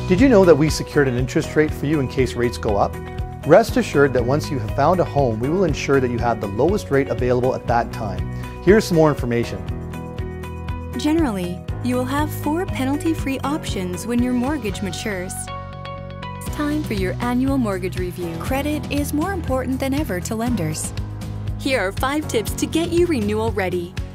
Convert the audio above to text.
Did you know that we secured an interest rate for you in case rates go up? Rest assured that once you have found a home, we will ensure that you have the lowest rate available at that time. Here's some more information. Generally, you will have 4 penalty-free options when your mortgage matures. It's time for your annual mortgage review. Credit is more important than ever to lenders. Here are 5 tips to get you renewal ready.